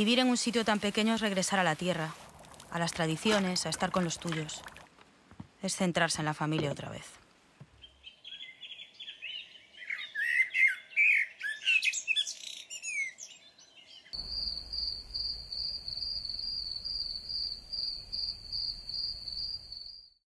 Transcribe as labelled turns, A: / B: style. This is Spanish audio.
A: Vivir en un sitio tan pequeño es regresar a la tierra, a las tradiciones, a estar con los tuyos. Es centrarse en la familia otra vez.